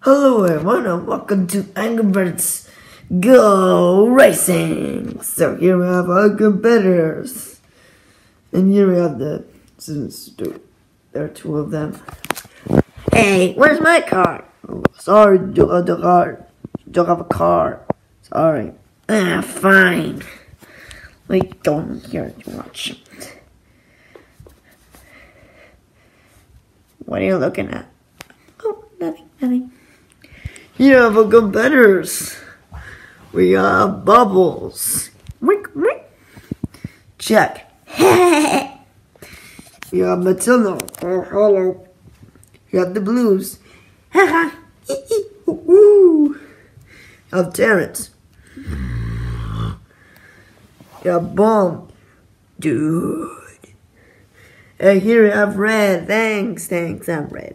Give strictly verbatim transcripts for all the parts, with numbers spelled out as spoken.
Hello everyone and welcome to Angry Birds Go Racing! So here we have our competitors. And here we have the students. There are two of them. Hey, where's my car? Oh, sorry, don't have the car. Don't have a car. Sorry. Ah, fine. Wait, don't here to watch. What are you looking at? Oh, nothing, nothing. Here are our competitors. We got Bubbles. Wick, wick. Check. We got Matilda. Oh, hello. We got the Blues. Haha. Woo. We have Terrence. We got Bomb. Dude. And here we have Red. Thanks, thanks, I'm Red.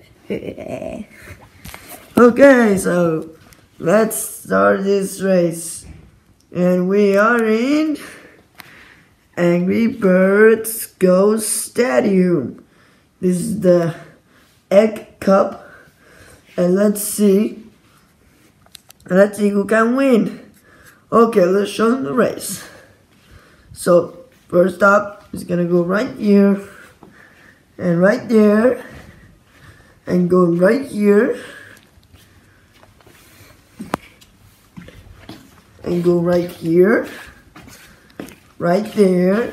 Okay, so let's start this race. And we are in Angry Birds Go Stadium. This is the Egg Cup. And let's see. Let's see who can win. Okay, let's show them the race. So, first up is gonna go right here. And right there. And go right here. And go right here, right there,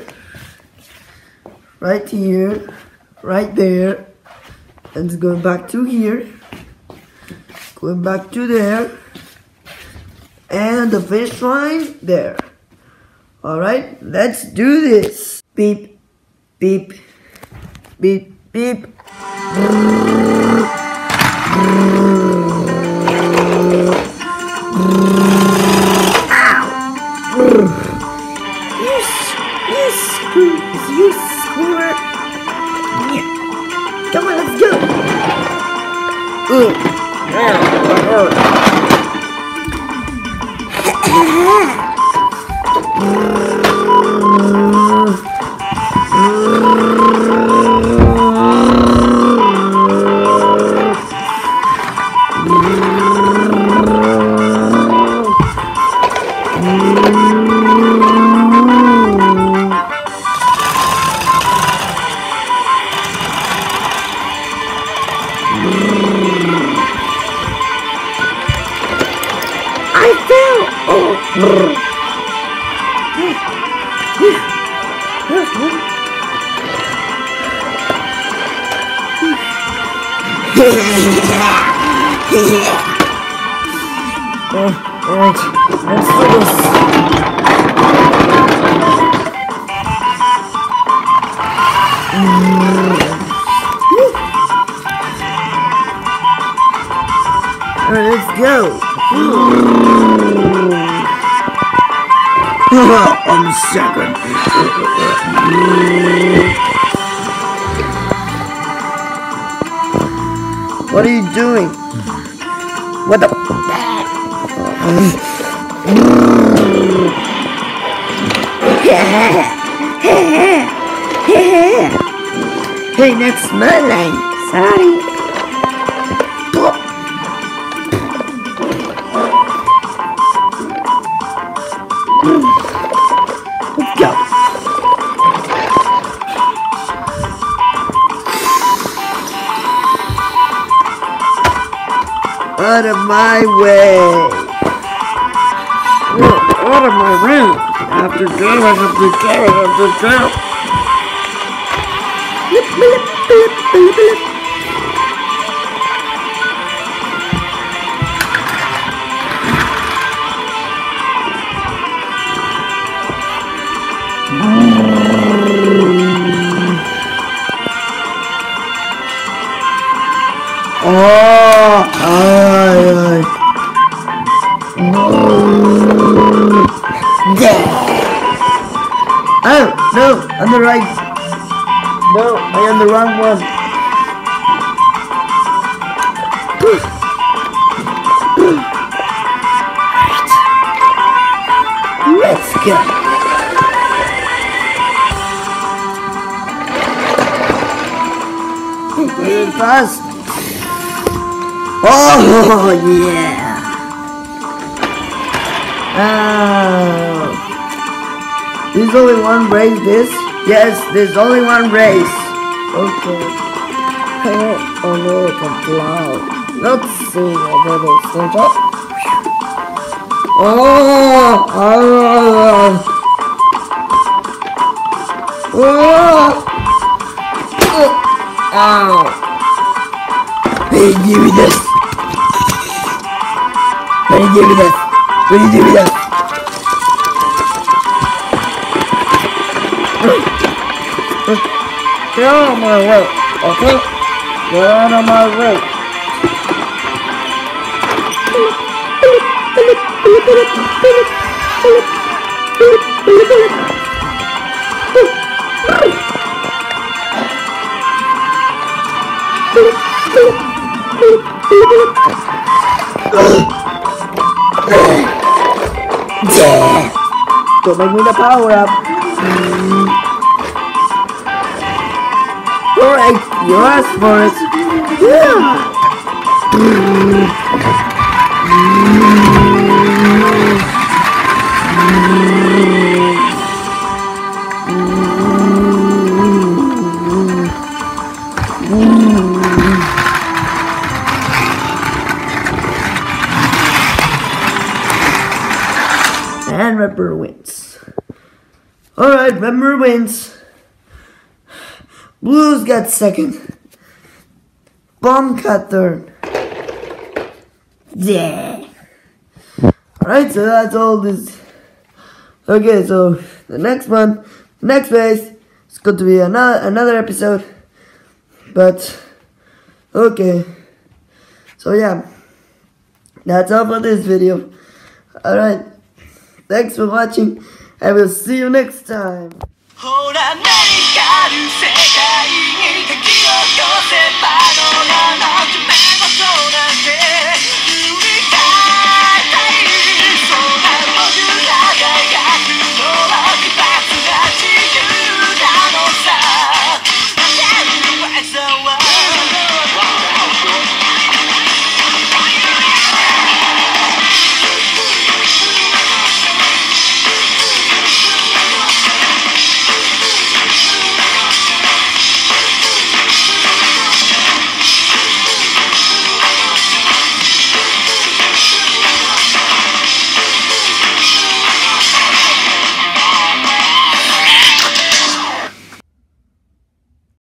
right here, right there, and it's going back to here, going back to there, and the finish line there. Alright, let's do this. Beep, beep, beep, beep. You, you screw, you screwer. Yeah. Come on, let's go. Ooh. I fell! Oh! Alright, let's do this. Alright, let's go. I'm second. What are you doing? What the? Hey, that's my line. Sorry. Let's go. Out of my way. Out of my way. After go, I have to go, I have to go. Blip, blip, blip, blip, blip. Oh, ay, ay. Oh, no, on the right. No, I am the wrong one. Let's go. Very fast. Oh yeah! Oh. There's only one race. This? Yes, there's only one race. Okay. Oh, oh no, it's a cloud. Let's see a little stage up. Oh! Oh! Oh! Ow! Hey, give me this! Hey, give me this! Will you give me this? Get out of my way, okay? Get out of my way. Yeah. Don't make me the power up. Mm. Alright, you asked for it. Yeah. Mm. And Ripper wins. Alright, Ripper wins. Blues got second. Bomb got third. Yeah. Alright, so that's all this. Okay, so the next one, next race, it's going to be another another episode. But okay. So yeah. That's all for this video. Alright. Thanks for watching, and we'll see you next time. ほら、何かある世界に敵を寄せパノラマ夢もそうなんて